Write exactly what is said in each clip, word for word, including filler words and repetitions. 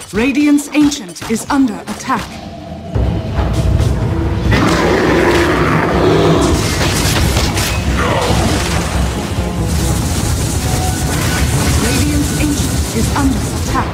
Radiant's Ancient is under attack. Radiant's Ancient is under attack.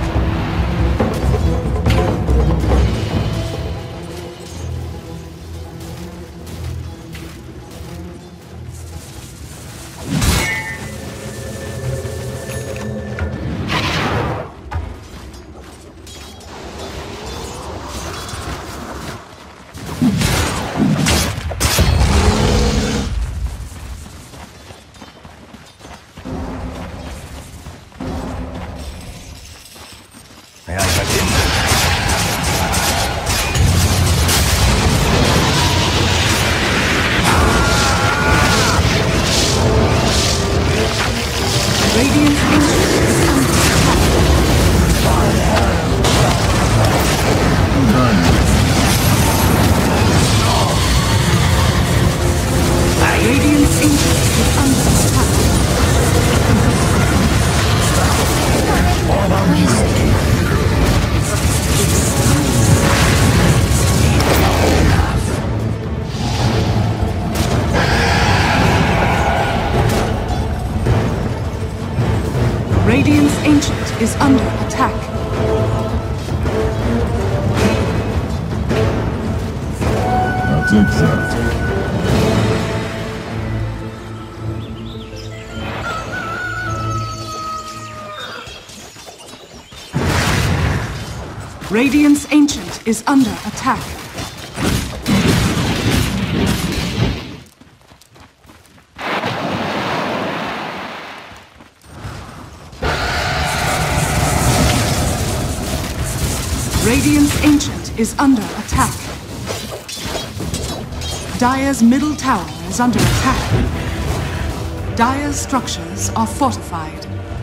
Radiant's Ancient is under attack. I'll take that. Radiant's Ancient is under attack. Radiant's Ancient is under attack. Dire's middle tower is under attack. Dire's structures are fortified.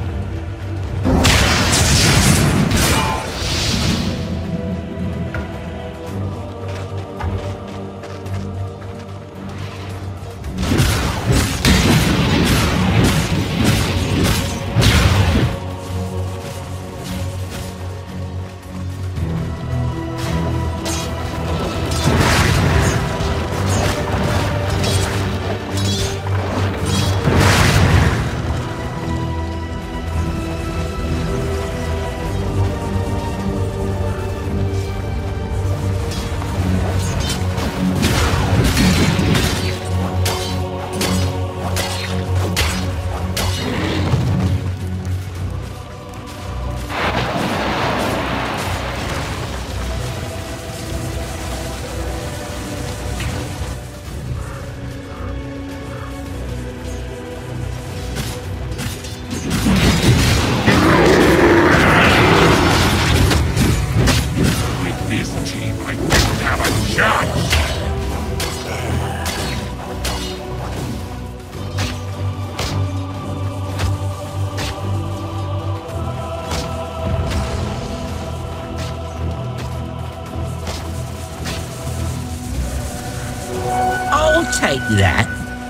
Take that.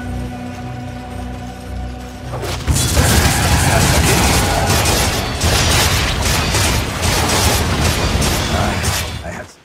I have.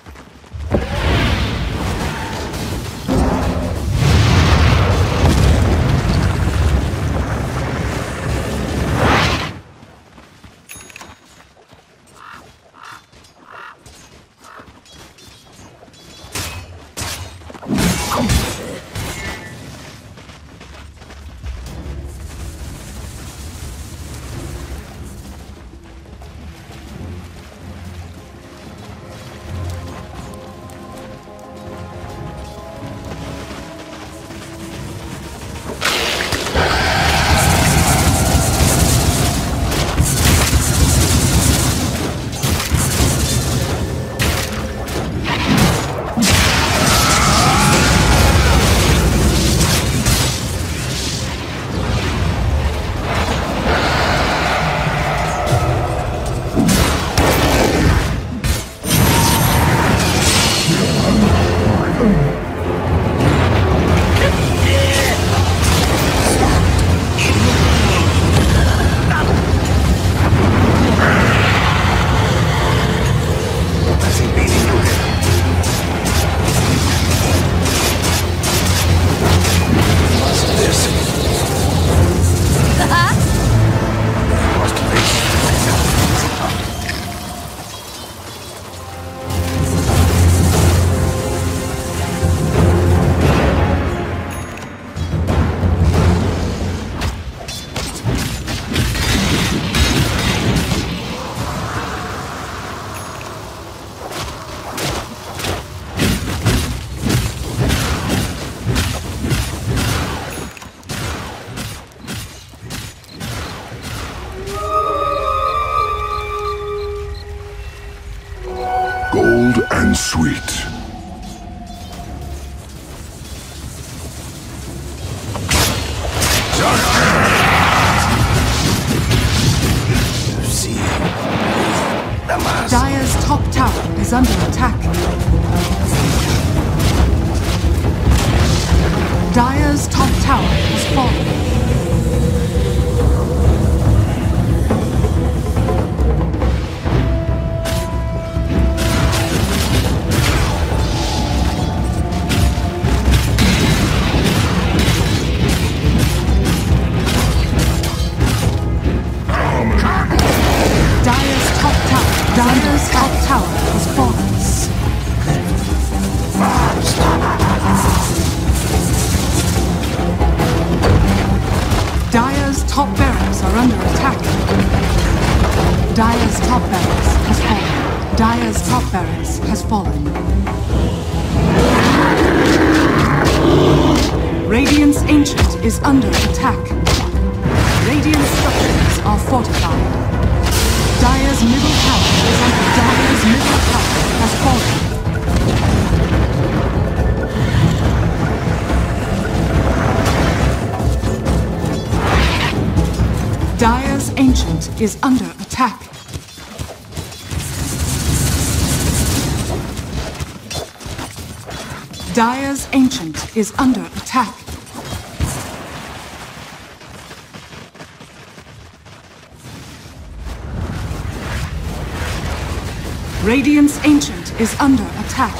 sweet. Dire's top tower is under attack. Dire's top tower has fallen. Dire's top tower, Dire's top tower has fallen. Dire's top barracks are under attack. Dire's top barracks has fallen. Dire's top barracks has fallen. Radiant's Ancient is under attack. Radiant structures are fortified. Dire's middle tower is under Dire's middle tower has fallen. Dire's Ancient is under attack. Dire's Ancient is under attack. Radiant's Ancient is under attack.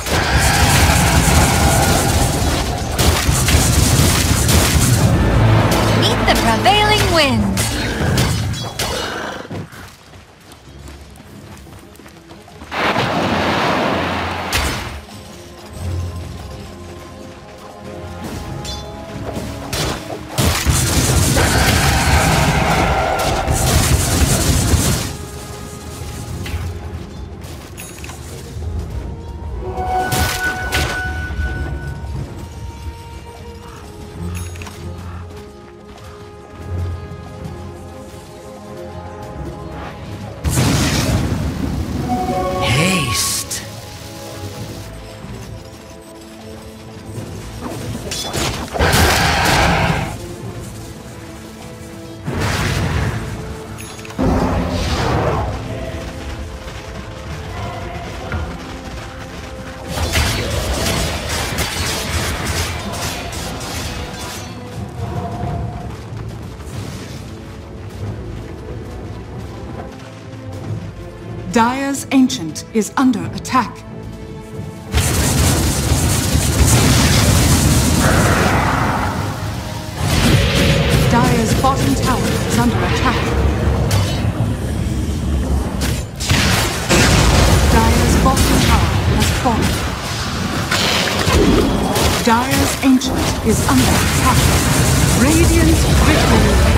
Meet the prevailing winds. Dire's Ancient is under attack. Dire's bottom tower is under attack. Dire's bottom tower has fallen. Dire's Ancient is under attack. Radiant victory.